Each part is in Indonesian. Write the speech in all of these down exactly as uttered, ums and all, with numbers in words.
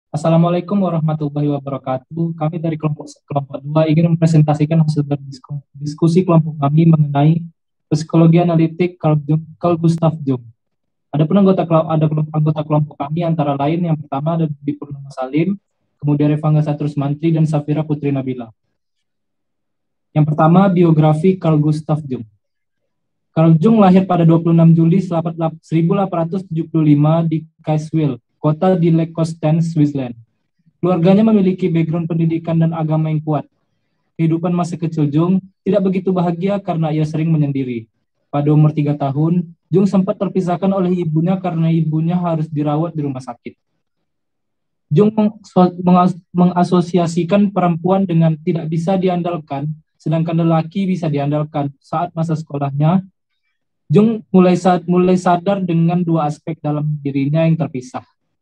Assalamualaikum warahmatullahi wabarakatuh. Kami dari kelompok kelompok dua ingin mempresentasikan hasil dari disku- diskusi kelompok kami mengenai psikologi analitik Carl, Jung- Carl Gustav Jung. Adapun anggota kelo- ada kelom- anggota kelompok kami antara lain yang pertama ada Budi Purnama Salim, kemudian Revangga Satrus Mantri dan Safira Putri Nabila. Yang pertama, biografi Carl Gustav Jung. Carl Jung lahir pada dua puluh enam Juli seribu delapan ratus tujuh puluh lima di Kaiswil, kota di Lake Constance, Switzerland. Keluarganya memiliki background pendidikan dan agama yang kuat. Kehidupan masa kecil Jung tidak begitu bahagia karena ia sering menyendiri. Pada umur tiga tahun, Jung sempat terpisahkan oleh ibunya karena ibunya harus dirawat di rumah sakit. Jung mengasosiasikan perempuan dengan tidak bisa diandalkan, sedangkan lelaki bisa diandalkan. Saat masa sekolahnya, Jung mulai mulai sadar dengan dua aspek dalam dirinya yang terpisah.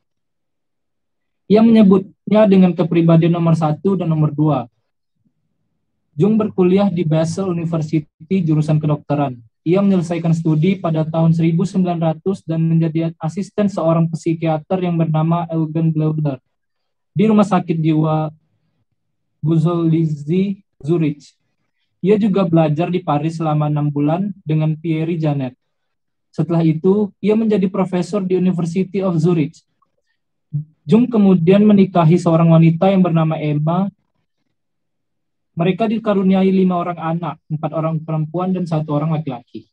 Ia menyebutnya dengan kepribadian nomor satu dan nomor dua. Jung berkuliah di Basel University jurusan kedokteran. Ia menyelesaikan studi pada tahun seribu sembilan ratus dan menjadi asisten seorang psikiater yang bernama Eugen Bleuler di Rumah Sakit Jiwa Busolizzi, Zurich. Ia juga belajar di Paris selama enam bulan dengan Pierre Janet. Setelah itu, ia menjadi profesor di University of Zurich. Jung kemudian menikahi seorang wanita yang bernama Emma. Mereka dikaruniai lima orang anak, empat orang perempuan dan satu orang laki-laki.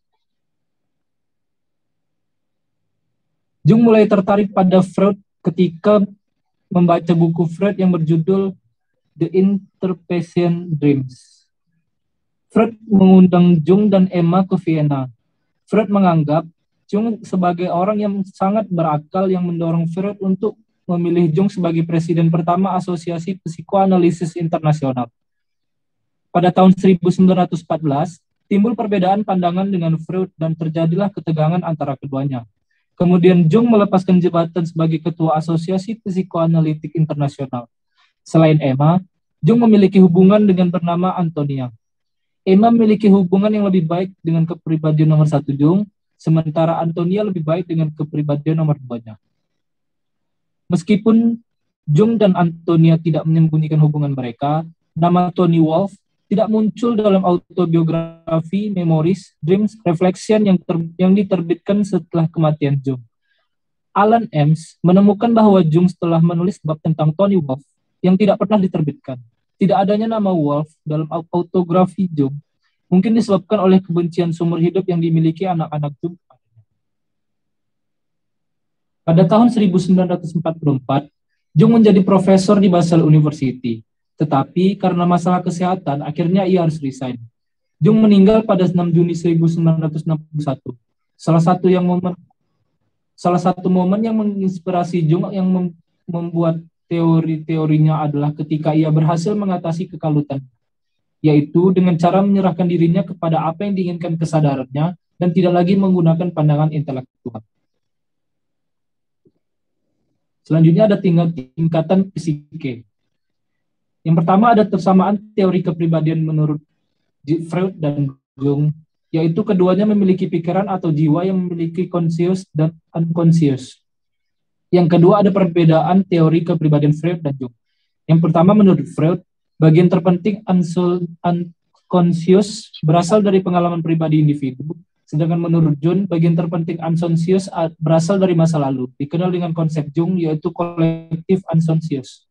Jung mulai tertarik pada Freud ketika membaca buku Freud yang berjudul The Interpatient Dreams. Freud mengundang Jung dan Emma ke Vienna. Freud menganggap Jung sebagai orang yang sangat berakal yang mendorong Freud untuk memilih Jung sebagai presiden pertama Asosiasi Psikoanalisis Internasional. Pada tahun seribu sembilan ratus empat belas, timbul perbedaan pandangan dengan Freud dan terjadilah ketegangan antara keduanya. Kemudian Jung melepaskan jabatan sebagai ketua Asosiasi Psikoanalitik Internasional. Selain Emma, Jung memiliki hubungan dengan bernama Antonia. Emma memiliki hubungan yang lebih baik dengan kepribadian nomor satu Jung, sementara Antonia lebih baik dengan kepribadian nomor dua-nya. Meskipun Jung dan Antonia tidak menyembunyikan hubungan mereka, nama Tony Wolff tidak muncul dalam autobiografi Memories, Dreams, Reflection yang, ter, yang diterbitkan setelah kematian Jung. Alan Ames menemukan bahwa Jung setelah menulis bab tentang Tony Wolff yang tidak pernah diterbitkan. Tidak adanya nama Wolff dalam autobiografi Jung mungkin disebabkan oleh kebencian seumur hidup yang dimiliki anak-anak Jung. Pada tahun seribu sembilan ratus empat puluh empat, Jung menjadi profesor di Basel University. Tetapi karena masalah kesehatan, akhirnya ia harus resign. Jung meninggal pada enam Juni seribu sembilan ratus enam puluh satu. Salah satu yang momen, salah satu momen yang menginspirasi Jung yang mem, membuat teori-teorinya adalah ketika ia berhasil mengatasi kekalutan, yaitu dengan cara menyerahkan dirinya kepada apa yang diinginkan kesadarannya dan tidak lagi menggunakan pandangan intelektual. Selanjutnya ada tingkat, tingkatan psike. Yang pertama ada persamaan teori kepribadian menurut Freud dan Jung, yaitu keduanya memiliki pikiran atau jiwa yang memiliki conscious dan unconscious. Yang kedua ada perbedaan teori kepribadian Freud dan Jung. Yang pertama menurut Freud, bagian terpenting unconscious berasal dari pengalaman pribadi individu, sedangkan menurut Jung, bagian terpenting unconscious berasal dari masa lalu, dikenal dengan konsep Jung yaitu kolektif unconscious.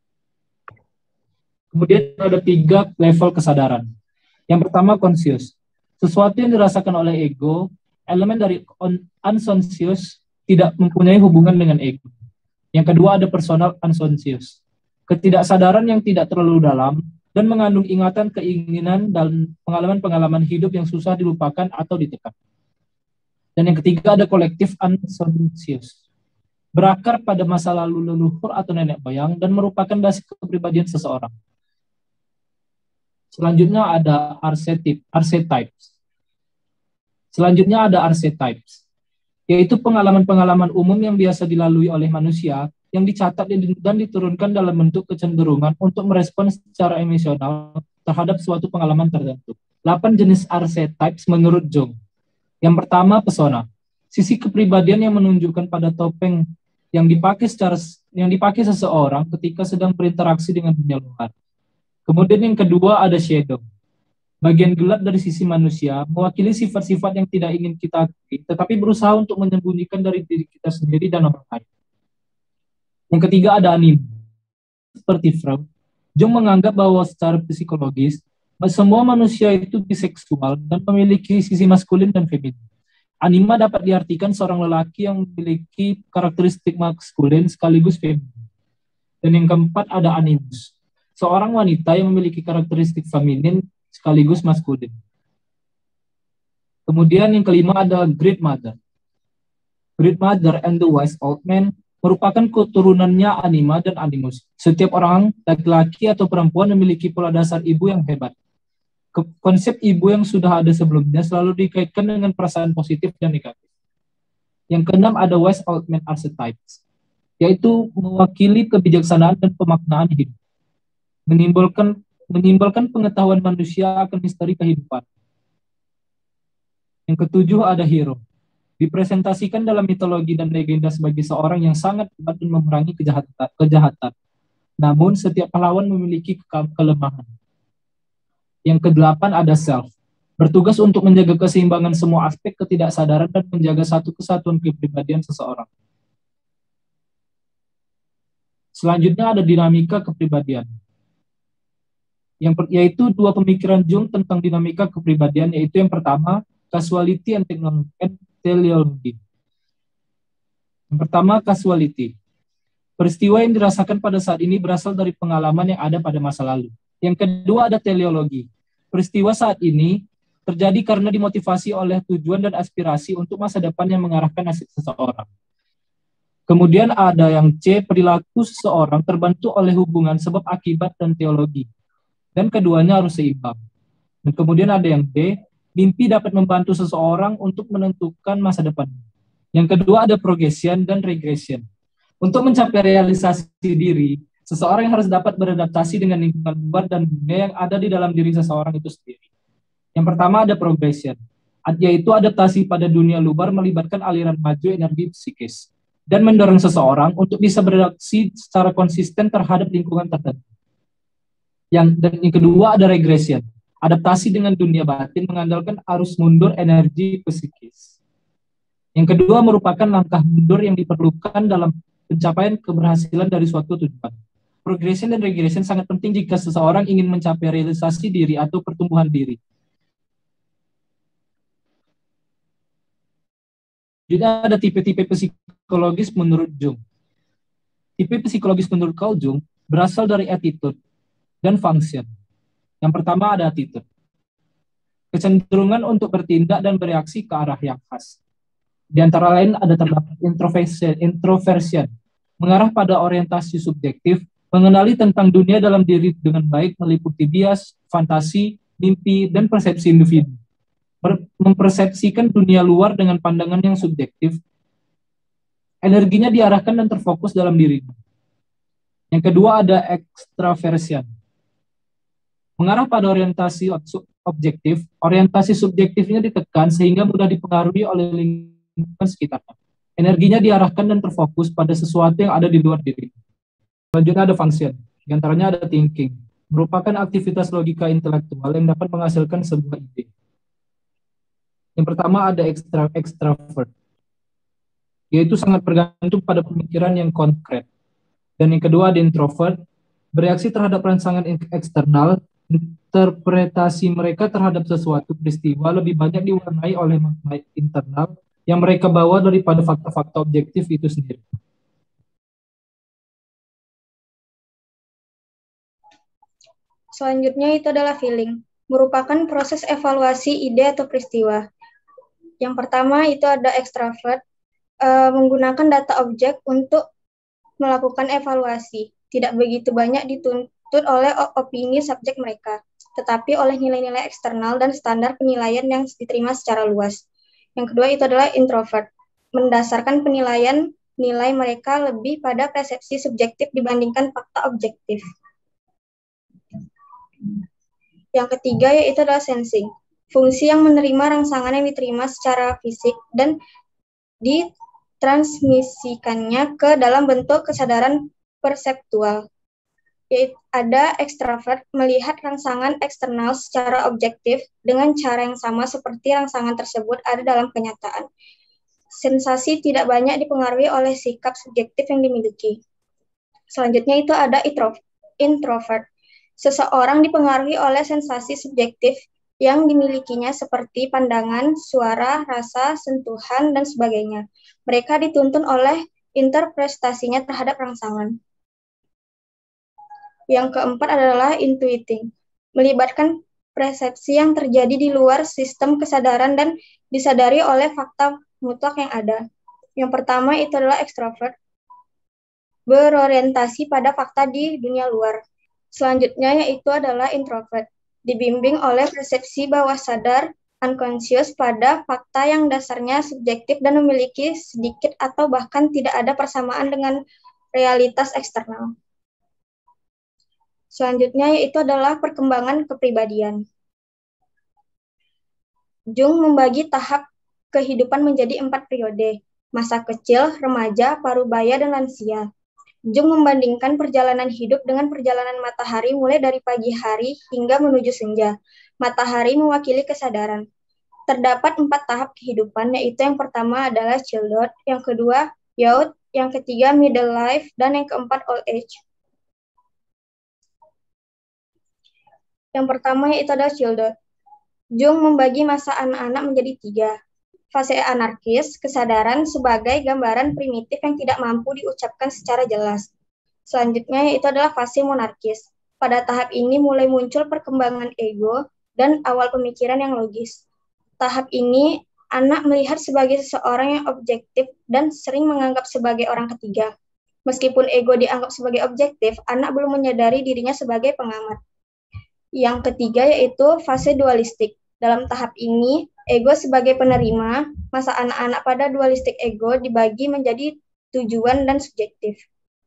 Kemudian ada tiga level kesadaran. Yang pertama conscious, sesuatu yang dirasakan oleh ego, elemen dari unconscious tidak mempunyai hubungan dengan ego. Yang kedua ada personal unconscious, ketidaksadaran yang tidak terlalu dalam dan mengandung ingatan, keinginan, dan pengalaman-pengalaman hidup yang susah dilupakan atau ditekan. Dan yang ketiga ada kolektif unconscious, berakar pada masa lalu leluhur atau nenek moyang dan merupakan basis kepribadian seseorang. Selanjutnya ada archetype, archetypes. Selanjutnya ada archetypes, yaitu pengalaman-pengalaman umum yang biasa dilalui oleh manusia yang dicatat dan diturunkan dalam bentuk kecenderungan untuk merespons secara emosional terhadap suatu pengalaman tertentu. Delapan jenis archetypes menurut Jung. Yang pertama, pesona. Sisi kepribadian yang menunjukkan pada topeng yang dipakai secara yang dipakai seseorang ketika sedang berinteraksi dengan dunia luar. Kemudian yang kedua ada shadow. Bagian gelap dari sisi manusia mewakili sifat-sifat yang tidak ingin kita akui, tetapi berusaha untuk menyembunyikan dari diri kita sendiri dan orang lain. Yang ketiga ada anime. Seperti Freud, Jung menganggap bahwa secara psikologis, semua manusia itu biseksual dan memiliki sisi maskulin dan feminin. Anima dapat diartikan seorang lelaki yang memiliki karakteristik maskulin sekaligus feminin. Dan yang keempat ada animus, seorang wanita yang memiliki karakteristik feminin sekaligus maskulin. Kemudian yang kelima ada Great Mother. Great Mother and the Wise Old Man merupakan keturunannya anima dan animus. Setiap orang, laki-laki atau perempuan, memiliki pola dasar ibu yang hebat. Konsep ibu yang sudah ada sebelumnya selalu dikaitkan dengan perasaan positif dan negatif. Yang keenam ada Wise Old Man Archetypes, yaitu mewakili kebijaksanaan dan pemaknaan hidup. Menimbulkan menimbulkan pengetahuan manusia akan misteri kehidupan. Yang ketujuh ada hero. Dipresentasikan dalam mitologi dan legenda sebagai seorang yang sangat kuat dan memerangi kejahatan. kejahatan. Namun setiap pahlawan memiliki ke- kelemahan. Yang kedelapan ada self. Bertugas untuk menjaga keseimbangan semua aspek ketidaksadaran dan menjaga satu kesatuan kepribadian seseorang. Selanjutnya ada dinamika kepribadian. Yang per, yaitu dua pemikiran Jung tentang dinamika kepribadian, yaitu yang pertama, causality and teleology. Yang pertama, causality. Peristiwa yang dirasakan pada saat ini berasal dari pengalaman yang ada pada masa lalu. Yang kedua ada teleologi. Peristiwa saat ini terjadi karena dimotivasi oleh tujuan dan aspirasi untuk masa depan yang mengarahkan nasib seseorang. Kemudian ada yang C, perilaku seseorang terbantu oleh hubungan sebab akibat dan teologi. Dan keduanya harus seimbang. Dan kemudian ada yang D, mimpi dapat membantu seseorang untuk menentukan masa depan. Yang kedua ada progression dan regression. Untuk mencapai realisasi diri, seseorang yang harus dapat beradaptasi dengan lingkungan luar dan dunia yang ada di dalam diri seseorang itu sendiri. Yang pertama ada progression, yaitu adaptasi pada dunia luar melibatkan aliran maju energi psikis dan mendorong seseorang untuk bisa bereaksi secara konsisten terhadap lingkungan tertentu. Yang dan yang kedua ada regression, adaptasi dengan dunia batin mengandalkan arus mundur energi psikis. Yang kedua merupakan langkah mundur yang diperlukan dalam pencapaian keberhasilan dari suatu tujuan. Progression dan regression sangat penting jika seseorang ingin mencapai realisasi diri atau pertumbuhan diri. Jadi ada tipe-tipe psikologis menurut Jung. Tipe psikologis menurut Carl Jung berasal dari attitude dan function. Yang pertama ada attitude. Kecenderungan untuk bertindak dan bereaksi ke arah yang khas. Di antara lain ada terdapat introversion, introversion, mengarah pada orientasi subjektif, mengenali tentang dunia dalam diri dengan baik, meliputi bias, fantasi, mimpi, dan persepsi individu. Mempersepsikan dunia luar dengan pandangan yang subjektif, energinya diarahkan dan terfokus dalam dirinya. Yang kedua ada extraversion, mengarah pada orientasi objektif, orientasi subjektifnya ditekan sehingga mudah dipengaruhi oleh lingkungan sekitarnya. Energinya diarahkan dan terfokus pada sesuatu yang ada di luar diri. Selanjutnya ada function, di antaranya ada thinking, merupakan aktivitas logika intelektual yang dapat menghasilkan sebuah ide. Yang pertama ada extra, extrovert, yaitu sangat bergantung pada pemikiran yang konkret. Dan yang kedua ada introvert, bereaksi terhadap rangsangan eksternal, interpretasi mereka terhadap sesuatu peristiwa lebih banyak diwarnai oleh makna internal yang mereka bawa daripada fakta-fakta objektif itu sendiri. Selanjutnya itu adalah feeling, merupakan proses evaluasi ide atau peristiwa. Yang pertama itu ada extrovert, uh, menggunakan data objek untuk melakukan evaluasi. Tidak begitu banyak dituntut oleh opini subjek mereka, tetapi oleh nilai-nilai eksternal dan standar penilaian yang diterima secara luas. Yang kedua itu adalah introvert, mendasarkan penilaian nilai mereka lebih pada persepsi subjektif dibandingkan fakta objektif. Yang ketiga yaitu adalah sensing, fungsi yang menerima rangsangan yang diterima secara fisik dan di mentransmisikannya ke dalam bentuk kesadaran perseptual. Yaitu ada ekstrovert melihat rangsangan eksternal secara objektif dengan cara yang sama seperti rangsangan tersebut ada dalam kenyataan. Sensasi tidak banyak dipengaruhi oleh sikap subjektif yang dimiliki. Selanjutnya itu ada introvert. Seseorang dipengaruhi oleh sensasi subjektif yang dimilikinya seperti pandangan, suara, rasa, sentuhan, dan sebagainya. Mereka dituntun oleh interpretasinya terhadap rangsangan. Yang keempat adalah intuiting, melibatkan persepsi yang terjadi di luar sistem kesadaran dan disadari oleh fakta mutlak yang ada. Yang pertama itu adalah extrovert, berorientasi pada fakta di dunia luar. Selanjutnya yaitu adalah introvert, dibimbing oleh persepsi bawah sadar unconscious pada fakta yang dasarnya subjektif dan memiliki sedikit atau bahkan tidak ada persamaan dengan realitas eksternal. Selanjutnya yaitu adalah perkembangan kepribadian. Jung membagi tahap kehidupan menjadi empat periode, masa kecil, remaja, parubaya, dan lansia. Jung membandingkan perjalanan hidup dengan perjalanan matahari mulai dari pagi hari hingga menuju senja. Matahari mewakili kesadaran. Terdapat empat tahap kehidupan, yaitu yang pertama adalah childhood, yang kedua youth, yang ketiga middle life, dan yang keempat old age. Yang pertama yaitu adalah childhood. Jung membagi masa anak-anak menjadi tiga. Fase anarkis, kesadaran sebagai gambaran primitif yang tidak mampu diucapkan secara jelas. Selanjutnya yaitu adalah fase monarkis. Pada tahap ini mulai muncul perkembangan ego dan awal pemikiran yang logis. Tahap ini anak melihat sebagai seseorang yang objektif dan sering menganggap sebagai orang ketiga. Meskipun ego dianggap sebagai objektif, anak belum menyadari dirinya sebagai pengamat. Yang ketiga yaitu fase dualistik. Dalam tahap ini, ego sebagai penerima, masa anak-anak pada dualistik ego dibagi menjadi tujuan dan subjektif.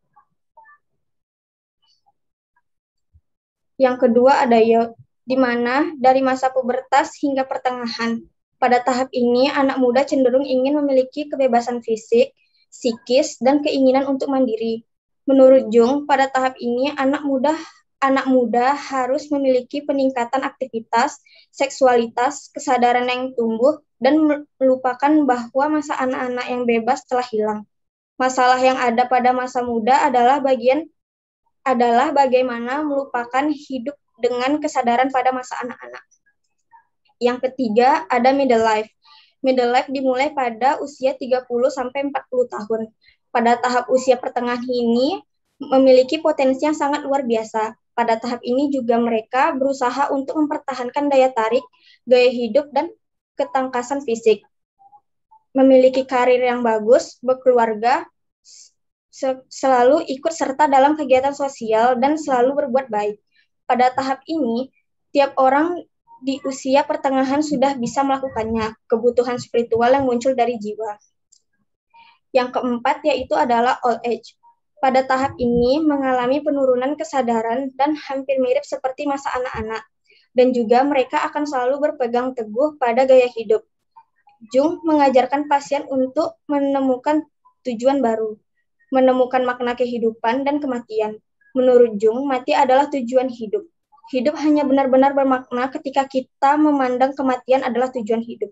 Yang kedua ada youth, di mana dari masa pubertas hingga pertengahan. Pada tahap ini, anak muda cenderung ingin memiliki kebebasan fisik, psikis, dan keinginan untuk mandiri. Menurut Jung, pada tahap ini anak muda Anak muda harus memiliki peningkatan aktivitas, seksualitas, kesadaran yang tumbuh, dan melupakan bahwa masa anak-anak yang bebas telah hilang. Masalah yang ada pada masa muda adalah bagian adalah bagaimana melupakan hidup dengan kesadaran pada masa anak-anak. Yang ketiga, ada middle life. Middle life dimulai pada usia tiga puluh sampai empat puluh tahun. Pada tahap usia pertengahan ini, memiliki potensi yang sangat luar biasa. Pada tahap ini juga mereka berusaha untuk mempertahankan daya tarik, gaya hidup, dan ketangkasan fisik. Memiliki karir yang bagus, berkeluarga, selalu ikut serta dalam kegiatan sosial, dan selalu berbuat baik. Pada tahap ini, tiap orang di usia pertengahan sudah bisa melakukannya, kebutuhan spiritual yang muncul dari jiwa. Yang keempat yaitu adalah old age. Pada tahap ini mengalami penurunan kesadaran dan hampir mirip seperti masa anak-anak. Dan juga mereka akan selalu berpegang teguh pada gaya hidup. Jung mengajarkan pasien untuk menemukan tujuan baru, menemukan makna kehidupan dan kematian. Menurut Jung, mati adalah tujuan hidup. Hidup hanya benar-benar bermakna ketika kita memandang kematian adalah tujuan hidup.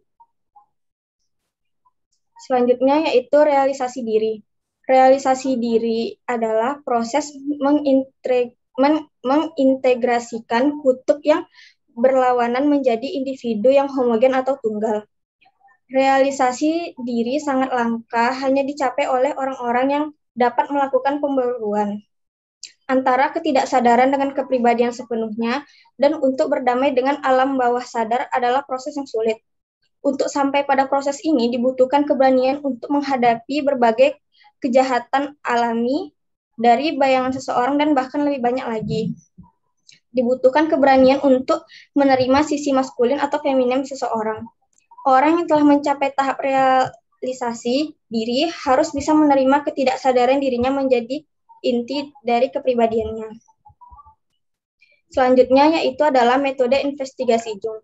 Selanjutnya yaitu realisasi diri. Realisasi diri adalah proses mengintegrasikan kutub yang berlawanan menjadi individu yang homogen atau tunggal. Realisasi diri sangat langka, hanya dicapai oleh orang-orang yang dapat melakukan pembaruan antara ketidaksadaran dengan kepribadian sepenuhnya, dan untuk berdamai dengan alam bawah sadar adalah proses yang sulit. Untuk sampai pada proses ini dibutuhkan keberanian untuk menghadapi berbagai kejahatan alami dari bayangan seseorang dan bahkan lebih banyak lagi. Dibutuhkan keberanian untuk menerima sisi maskulin atau feminin seseorang. Orang yang telah mencapai tahap realisasi diri harus bisa menerima ketidaksadaran dirinya menjadi inti dari kepribadiannya. Selanjutnya yaitu adalah metode investigasi Jung.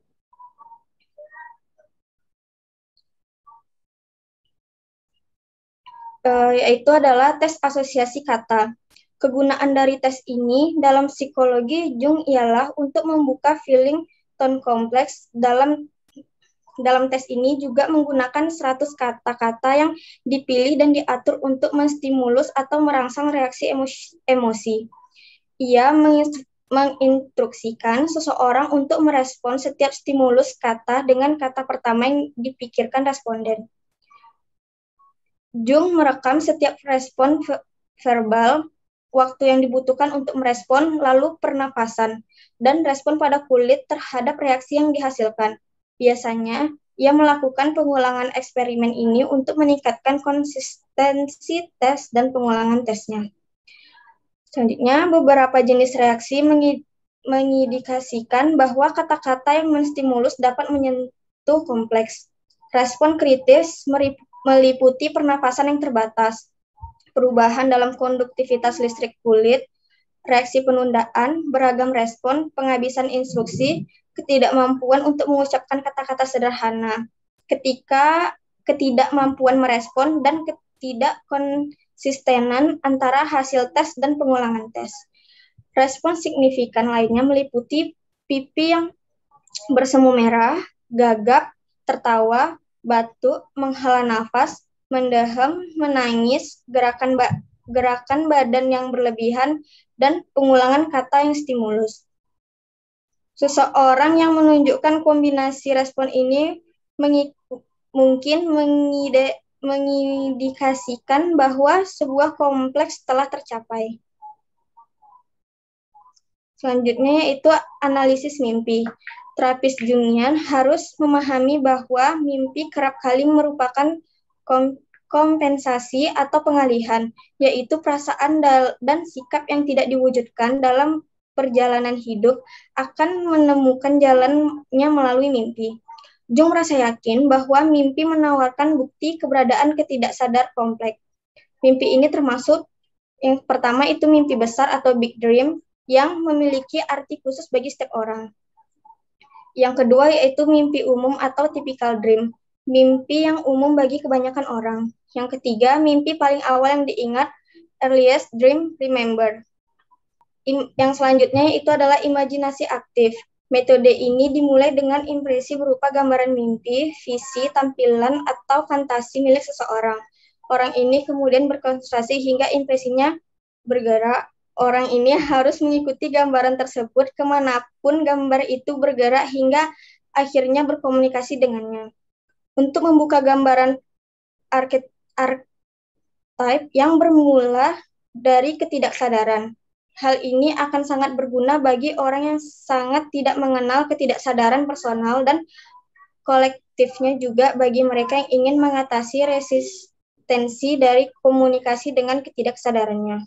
uh, yaitu adalah tes asosiasi kata. Kegunaan dari tes ini dalam psikologi Jung ialah untuk membuka feeling tone kompleks. Dalam dalam tes ini juga menggunakan seratus kata-kata yang dipilih dan diatur untuk menstimulus atau merangsang reaksi emosi. emosi. Ia menginstruksikan seseorang untuk merespon setiap stimulus kata dengan kata pertama yang dipikirkan responden. Jung merekam setiap respon verbal, waktu yang dibutuhkan untuk merespon, lalu pernapasan, dan respon pada kulit terhadap reaksi yang dihasilkan. Biasanya, ia melakukan pengulangan eksperimen ini untuk meningkatkan konsistensi tes dan pengulangan tesnya. Selanjutnya, beberapa jenis reaksi mengindikasikan bahwa kata-kata yang menstimulus dapat menyentuh kompleks. Respon kritis meliputi pernapasan yang terbatas, perubahan dalam konduktivitas listrik kulit, reaksi penundaan, beragam respon, penghabisan instruksi, ketidakmampuan untuk mengucapkan kata-kata sederhana, ketika ketidakmampuan merespon, dan ketidakkonsistenan antara hasil tes dan pengulangan tes. Respon signifikan lainnya meliputi pipi yang bersemu merah, gagap, tertawa, batuk, menghela nafas, mendaham, menangis, gerakan ba- gerakan badan yang berlebihan, dan pengulangan kata yang stimulus. Seseorang yang menunjukkan kombinasi respon ini mengi- mungkin mengide- mengindikasikan bahwa sebuah kompleks telah tercapai. Selanjutnya yaitu analisis mimpi. Terapis Jungian harus memahami bahwa mimpi kerap kali merupakan kom- kompensasi atau pengalihan, yaitu perasaan dan sikap yang tidak diwujudkan dalam perjalanan hidup akan menemukan jalannya melalui mimpi. Jung merasa yakin bahwa mimpi menawarkan bukti keberadaan ketidaksadar kompleks. Mimpi ini termasuk yang pertama itu mimpi besar atau big dream yang memiliki arti khusus bagi setiap orang. Yang kedua yaitu mimpi umum atau typical dream, mimpi yang umum bagi kebanyakan orang. Yang ketiga, mimpi paling awal yang diingat, earliest dream remembered. Yang selanjutnya itu adalah imajinasi aktif. Metode ini dimulai dengan impresi berupa gambaran mimpi, visi, tampilan, atau fantasi milik seseorang. Orang ini kemudian berkonsentrasi hingga impresinya bergerak. Orang ini harus mengikuti gambaran tersebut kemanapun gambar itu bergerak hingga akhirnya berkomunikasi dengannya. Untuk membuka gambaran archetype yang bermula dari ketidaksadaran. Hal ini akan sangat berguna bagi orang yang sangat tidak mengenal ketidaksadaran personal dan kolektifnya, juga bagi mereka yang ingin mengatasi resistensi dari komunikasi dengan ketidaksadarannya.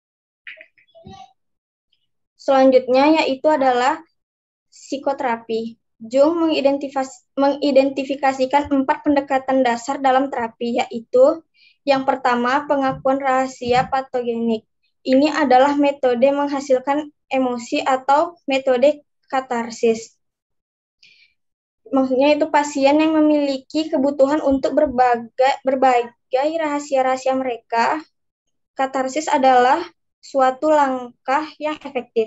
Selanjutnya yaitu adalah psikoterapi. Jung mengidentifikasikan empat pendekatan dasar dalam terapi, yaitu yang pertama, pengakuan rahasia patogenik. Ini adalah metode menghasilkan emosi atau metode katarsis. Maksudnya itu pasien yang memiliki kebutuhan untuk berbagai, berbagai rahasia-rahasia mereka. Katarsis adalah suatu langkah yang efektif.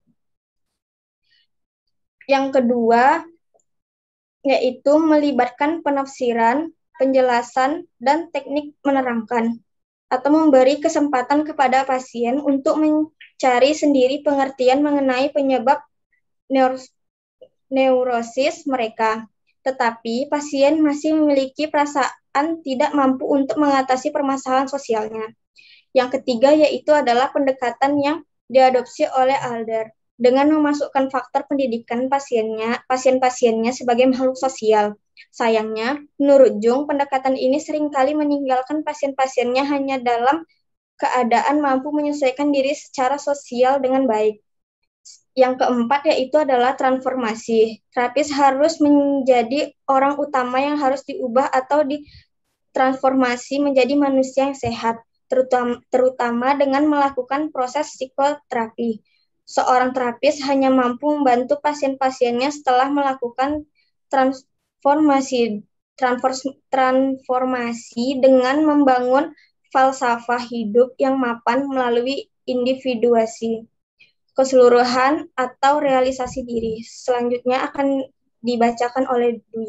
Yang kedua, yaitu melibatkan penafsiran, penjelasan, dan teknik menerangkan, atau memberi kesempatan kepada pasien untuk mencari sendiri pengertian mengenai penyebab neuros neurosis mereka. Tetapi pasien masih memiliki perasaan tidak mampu untuk mengatasi permasalahan sosialnya. Yang ketiga yaitu adalah pendekatan yang diadopsi oleh Adler dengan memasukkan faktor pendidikan pasiennya, pasien-pasiennya sebagai makhluk sosial. Sayangnya, menurut Jung, pendekatan ini seringkali meninggalkan pasien-pasiennya hanya dalam keadaan mampu menyesuaikan diri secara sosial dengan baik. Yang keempat yaitu adalah transformasi. Terapis harus menjadi orang utama yang harus diubah atau ditransformasi menjadi manusia yang sehat, terutama, terutama dengan melakukan proses psikoterapi. Seorang terapis hanya mampu membantu pasien-pasiennya setelah melakukan transformasi transformasi dengan membangun falsafah hidup yang mapan melalui individuasi, keseluruhan, atau realisasi diri. Selanjutnya akan dibacakan oleh Dwi.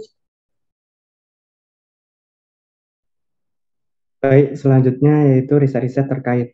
Baik, selanjutnya yaitu riset-riset terkait.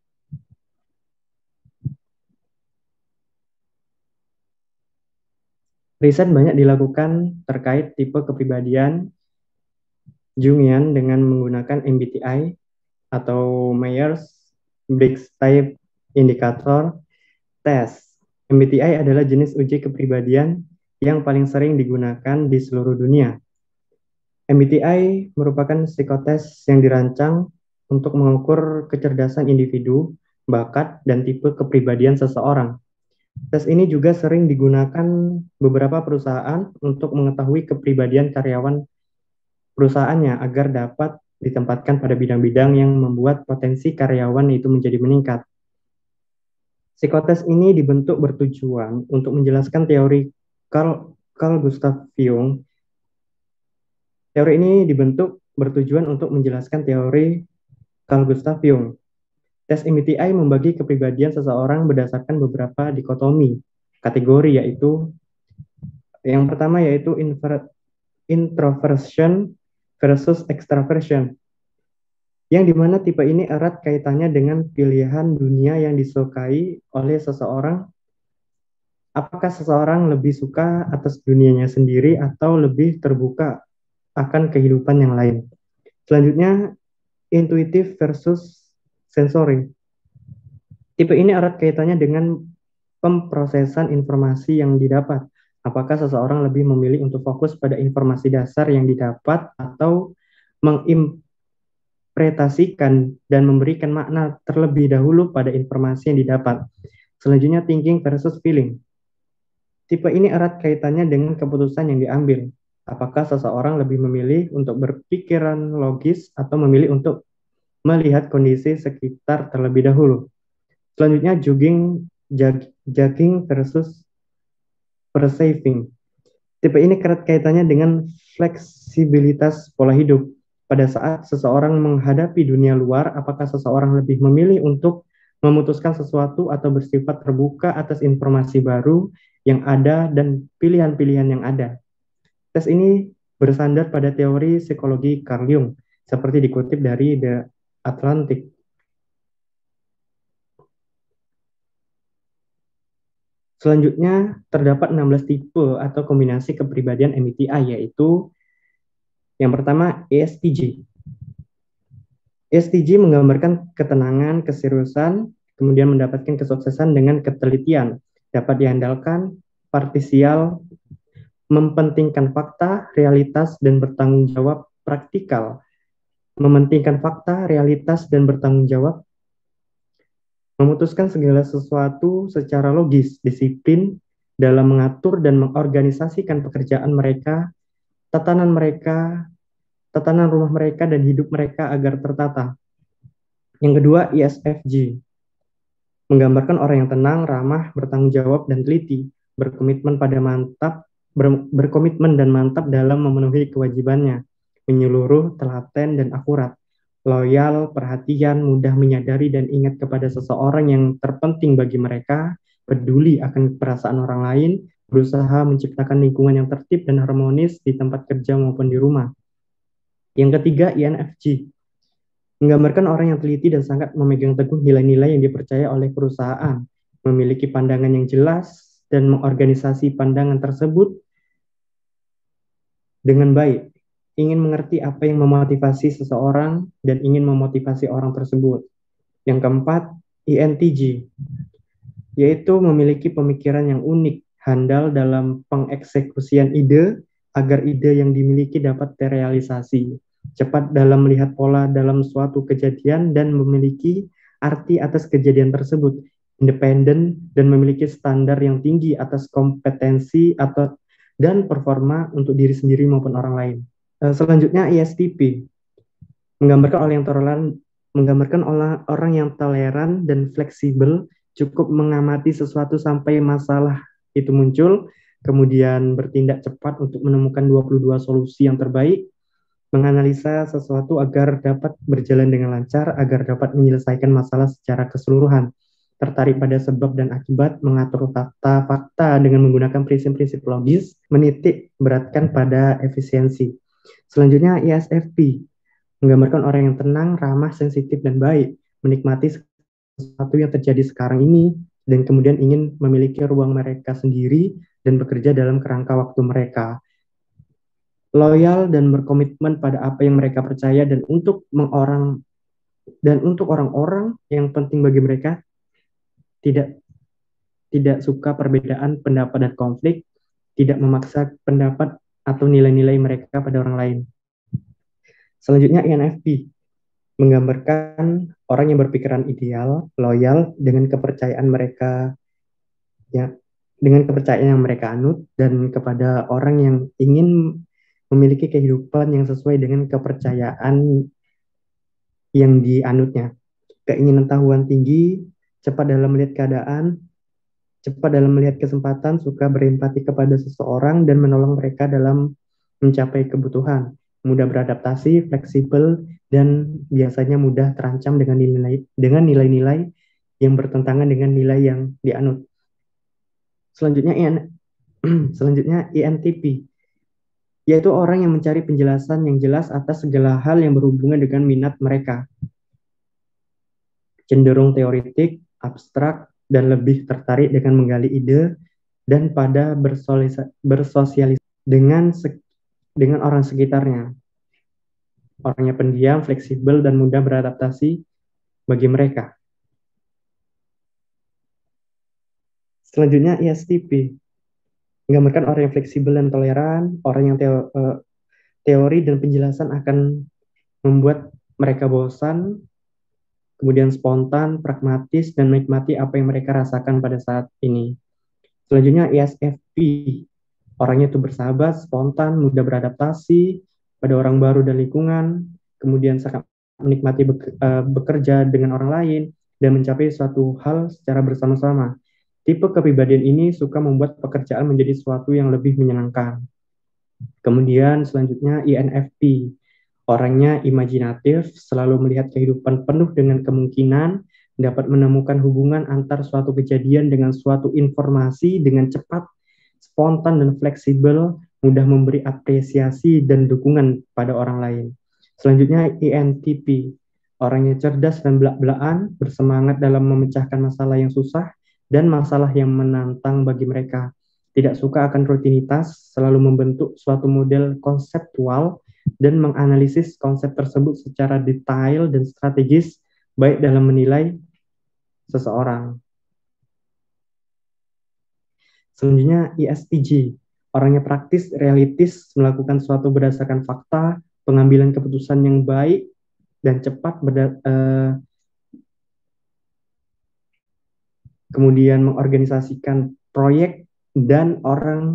Riset banyak dilakukan terkait tipe kepribadian Jungian dengan menggunakan M B T I atau Myers-Briggs Type Indicator Test. M B T I adalah jenis uji kepribadian yang paling sering digunakan di seluruh dunia. M B T I merupakan psikotes yang dirancang untuk mengukur kecerdasan individu, bakat, dan tipe kepribadian seseorang. Tes ini juga sering digunakan beberapa perusahaan untuk mengetahui kepribadian karyawan perusahaannya agar dapat ditempatkan pada bidang-bidang yang membuat potensi karyawan itu menjadi meningkat. Psikotes ini dibentuk bertujuan untuk menjelaskan teori Carl, Carl Gustav Jung. Teori ini dibentuk bertujuan untuk menjelaskan teori Carl Gustav Jung. Tes M B T I membagi kepribadian seseorang berdasarkan beberapa dikotomi, kategori, yaitu yang pertama yaitu introversion versus extraversion, yang dimana tipe ini erat kaitannya dengan pilihan dunia yang disukai oleh seseorang. Apakah seseorang lebih suka atas dunianya sendiri atau lebih terbuka akan kehidupan yang lain. Selanjutnya, intuitive versus sensory. Tipe ini erat kaitannya dengan pemrosesan informasi yang didapat. Apakah seseorang lebih memilih untuk fokus pada informasi dasar yang didapat atau mengimprentasikan dan memberikan makna terlebih dahulu pada informasi yang didapat. Selanjutnya, thinking versus feeling. Tipe ini erat kaitannya dengan keputusan yang diambil. Apakah seseorang lebih memilih untuk berpikiran logis atau memilih untuk melihat kondisi sekitar terlebih dahulu. Selanjutnya, jogging, jogging versus perceiving. Tipe ini erat kaitannya dengan fleksibilitas pola hidup. Pada saat seseorang menghadapi dunia luar, apakah seseorang lebih memilih untuk memutuskan sesuatu atau bersifat terbuka atas informasi baru yang ada dan pilihan-pilihan yang ada. Tes ini bersandar pada teori psikologi Carl Jung, seperti dikutip dari The Atlantic. Selanjutnya, terdapat enam belas tipe atau kombinasi kepribadian M B T I, yaitu yang pertama E S T J. E S T J menggambarkan ketenangan, keseriusan, kemudian mendapatkan kesuksesan dengan ketelitian, dapat diandalkan, partisial, mempentingkan fakta, realitas, dan bertanggung jawab, praktikal, mementingkan fakta, realitas, dan bertanggung jawab, memutuskan segala sesuatu secara logis, disiplin dalam mengatur dan mengorganisasikan pekerjaan mereka, tatanan mereka, tatanan rumah mereka, dan hidup mereka agar tertata. Yang kedua, I S F J. Menggambarkan orang yang tenang, ramah, bertanggung jawab, dan teliti, berkomitmen pada mantap, ber, berkomitmen dan mantap dalam memenuhi kewajibannya, menyeluruh, telaten, dan akurat, loyal, perhatian, mudah menyadari dan ingat kepada seseorang yang terpenting bagi mereka, peduli akan perasaan orang lain, berusaha menciptakan lingkungan yang tertib dan harmonis di tempat kerja maupun di rumah. Yang ketiga, I N F J. Menggambarkan orang yang teliti dan sangat memegang teguh nilai-nilai yang dipercaya oleh perusahaan, memiliki pandangan yang jelas dan mengorganisasi pandangan tersebut dengan baik, ingin mengerti apa yang memotivasi seseorang dan ingin memotivasi orang tersebut. Yang keempat, I N T J, yaitu memiliki pemikiran yang unik, handal dalam pengeksekusian ide agar ide yang dimiliki dapat terrealisasi, cepat dalam melihat pola dalam suatu kejadian dan memiliki arti atas kejadian tersebut, independen dan memiliki standar yang tinggi atas kompetensi atau dan performa untuk diri sendiri maupun orang lain. Selanjutnya, I S T P, menggambarkan orang yang toleran, menggambarkan orang yang toleran dan fleksibel, cukup mengamati sesuatu sampai masalah itu muncul, kemudian bertindak cepat untuk menemukan dua puluh dua solusi yang terbaik, menganalisa sesuatu agar dapat berjalan dengan lancar, agar dapat menyelesaikan masalah secara keseluruhan, tertarik pada sebab dan akibat, mengatur fakta-fakta dengan menggunakan prinsip-prinsip logis, menitik beratkan pada efisiensi. Selanjutnya I S F P, menggambarkan orang yang tenang, ramah, sensitif, dan baik, menikmati sesuatu yang terjadi sekarang ini, dan kemudian ingin memiliki ruang mereka sendiri dan bekerja dalam kerangka waktu mereka. Loyal dan berkomitmen pada apa yang mereka percaya, dan untuk mengorang dan untuk orang-orang yang penting bagi mereka, tidak tidak suka perbedaan pendapat dan konflik, tidak memaksa pendapat atau nilai-nilai mereka pada orang lain. Selanjutnya I N F P, menggambarkan orang yang berpikiran ideal, loyal dengan kepercayaan mereka, ya, dengan kepercayaan yang mereka anut, dan kepada orang yang ingin memiliki kehidupan yang sesuai dengan kepercayaan yang dianutnya. Keinginan tahuan tinggi, cepat dalam melihat keadaan, cepat dalam melihat kesempatan, suka berempati kepada seseorang dan menolong mereka dalam mencapai kebutuhan, mudah beradaptasi, fleksibel, dan biasanya mudah terancam dengan nilai dengan nilai-nilai yang bertentangan dengan nilai yang dianut. Selanjutnya I N, selanjutnya I N T P, yaitu orang yang mencari penjelasan yang jelas atas segala hal yang berhubungan dengan minat mereka. Cenderung teoritik, abstrak, dan lebih tertarik dengan menggali ide dan pada bersosialisasi dengan dengan orang sekitarnya. Orangnya pendiam, fleksibel, dan mudah beradaptasi bagi mereka. Selanjutnya I S T P, menggambarkan orang yang fleksibel dan toleran, orang yang teo, uh, teori dan penjelasan akan membuat mereka bosan, kemudian spontan, pragmatis, dan menikmati apa yang mereka rasakan pada saat ini. Selanjutnya I S F P, orangnya itu bersahabat, spontan, mudah beradaptasi pada orang baru dan lingkungan, kemudian sangat menikmati bekerja dengan orang lain, dan mencapai suatu hal secara bersama-sama. Tipe kepribadian ini suka membuat pekerjaan menjadi sesuatu yang lebih menyenangkan. Kemudian selanjutnya I N F P, orangnya imajinatif, selalu melihat kehidupan penuh dengan kemungkinan, dapat menemukan hubungan antar suatu kejadian dengan suatu informasi dengan cepat, spontan dan fleksibel, mudah memberi apresiasi dan dukungan pada orang lain. Selanjutnya I N T P, orangnya cerdas dan belak-belakan, bersemangat dalam memecahkan masalah yang susah dan masalah yang menantang bagi mereka. Tidak suka akan rutinitas, selalu membentuk suatu model konseptual dan menganalisis konsep tersebut secara detail dan strategis, baik dalam menilai seseorang. Selanjutnya I S T J, orangnya praktis, realistis, melakukan sesuatu berdasarkan fakta, pengambilan keputusan yang baik dan cepat, berda, eh, kemudian mengorganisasikan proyek dan orang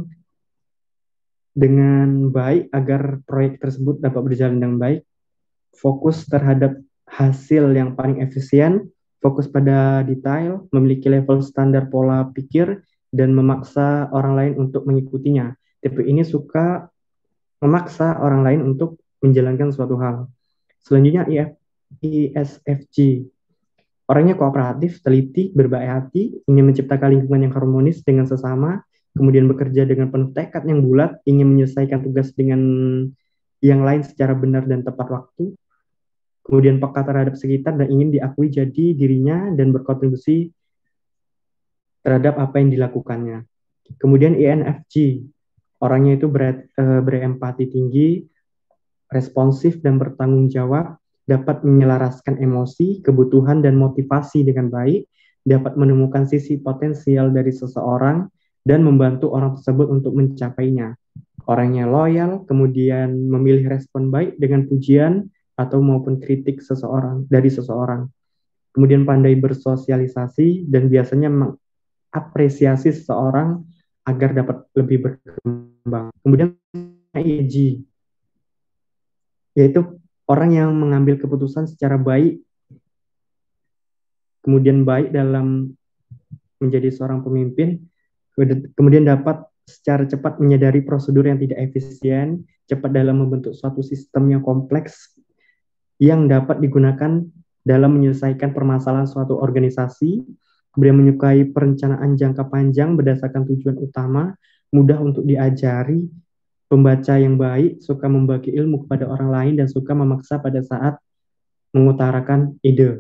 dengan baik agar proyek tersebut dapat berjalan dengan baik, fokus terhadap hasil yang paling efisien, fokus pada detail, memiliki level standar pola pikir, dan memaksa orang lain untuk mengikutinya. Tipe ini suka memaksa orang lain untuk menjalankan suatu hal. Selanjutnya I S F J, orangnya kooperatif, teliti, berbaik hati, ingin menciptakan lingkungan yang harmonis dengan sesama, kemudian bekerja dengan penuh tekad yang bulat, ingin menyelesaikan tugas dengan yang lain secara benar dan tepat waktu, kemudian peka terhadap sekitar dan ingin diakui jadi dirinya dan berkontribusi terhadap apa yang dilakukannya. Kemudian I N F J, orangnya itu ber, uh, berempati tinggi, responsif dan bertanggung jawab, dapat menyelaraskan emosi, kebutuhan, dan motivasi dengan baik, dapat menemukan sisi potensial dari seseorang, dan membantu orang tersebut untuk mencapainya. Orangnya loyal, kemudian memilih respon baik dengan pujian atau maupun kritik seseorang dari seseorang. Kemudian pandai bersosialisasi dan biasanya mengapresiasi seseorang agar dapat lebih berkembang. Kemudian I G, yaitu orang yang mengambil keputusan secara baik, kemudian baik dalam menjadi seorang pemimpin, kemudian dapat secara cepat menyadari prosedur yang tidak efisien, cepat dalam membentuk suatu sistem yang kompleks yang dapat digunakan dalam menyelesaikan permasalahan suatu organisasi, kemudian menyukai perencanaan jangka panjang berdasarkan tujuan utama, mudah untuk diajari, pembaca yang baik, suka membagi ilmu kepada orang lain, dan suka memaksa pada saat mengutarakan ide.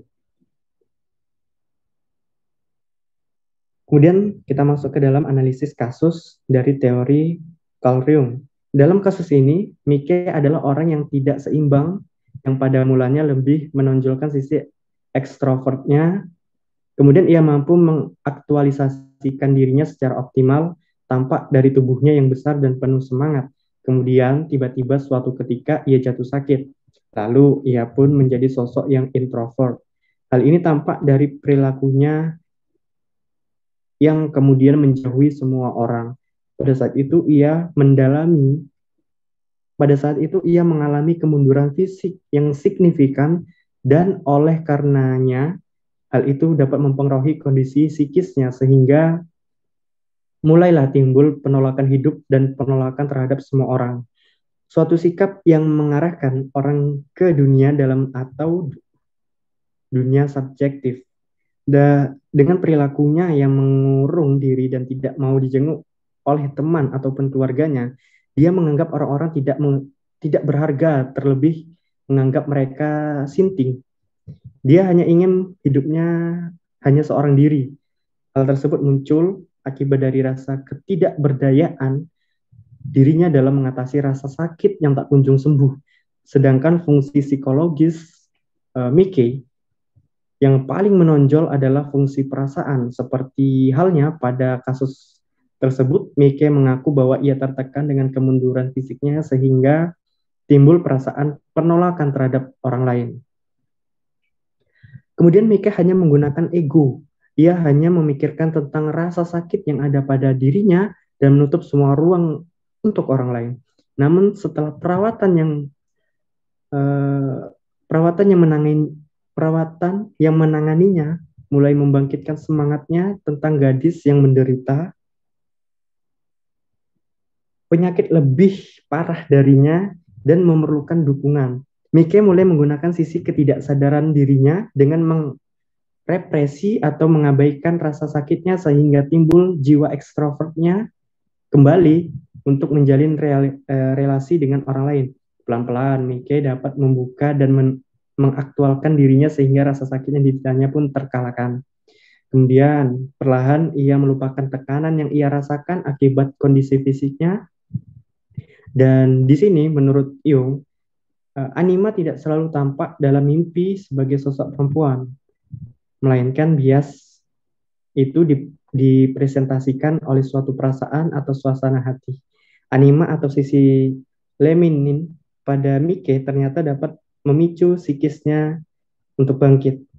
Kemudian kita masuk ke dalam analisis kasus dari teori Carl Jung. Dalam kasus ini, Mike adalah orang yang tidak seimbang, yang pada mulanya lebih menonjolkan sisi ekstrovertnya, kemudian ia mampu mengaktualisasikan dirinya secara optimal, tampak dari tubuhnya yang besar dan penuh semangat. Kemudian tiba-tiba suatu ketika ia jatuh sakit, lalu ia pun menjadi sosok yang introvert. Hal ini tampak dari perilakunya yang kemudian menjauhi semua orang. Pada saat itu ia mendalami, pada saat itu ia mengalami kemunduran fisik yang signifikan, dan oleh karenanya hal itu dapat mempengaruhi kondisi psikisnya sehingga mulailah timbul penolakan hidup dan penolakan terhadap semua orang. Suatu sikap yang mengarahkan orang ke dunia dalam atau dunia subjektif. Da, dengan perilakunya yang mengurung diri dan tidak mau dijenguk oleh teman ataupun keluarganya, dia menganggap orang-orang tidak meng, tidak berharga, terlebih menganggap mereka sinting. Dia hanya ingin hidupnya hanya seorang diri. Hal tersebut muncul akibat dari rasa ketidakberdayaan dirinya dalam mengatasi rasa sakit yang tak kunjung sembuh. Sedangkan fungsi psikologis uh, Mike yang paling menonjol adalah fungsi perasaan. Seperti halnya pada kasus tersebut, Mike mengaku bahwa ia tertekan dengan kemunduran fisiknya sehingga timbul perasaan penolakan terhadap orang lain. Kemudian Mike hanya menggunakan ego. Ia hanya memikirkan tentang rasa sakit yang ada pada dirinya dan menutup semua ruang untuk orang lain. Namun setelah perawatan yang uh, perawatan yang menangani perawatan yang menanganinya mulai membangkitkan semangatnya tentang gadis yang menderita penyakit lebih parah darinya dan memerlukan dukungan. Mike mulai menggunakan sisi ketidaksadaran dirinya dengan merepresi atau mengabaikan rasa sakitnya sehingga timbul jiwa ekstrovertnya kembali untuk menjalin relasi dengan orang lain. Pelan-pelan Mike dapat membuka dan men mengaktualkan dirinya sehingga rasa sakitnya di ditanya pun terkalahkan. Kemudian perlahan ia melupakan tekanan yang ia rasakan akibat kondisi fisiknya. Dan di sini menurut Jung, anima tidak selalu tampak dalam mimpi sebagai sosok perempuan, melainkan bias itu dipresentasikan oleh suatu perasaan atau suasana hati. Anima atau sisi leminin pada Mike ternyata dapat memicu psikisnya untuk bangkit.